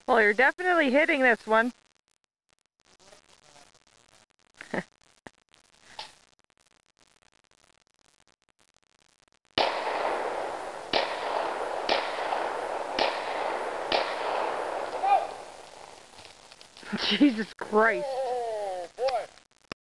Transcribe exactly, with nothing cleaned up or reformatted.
Well, you're definitely hitting this one. Jesus Christ.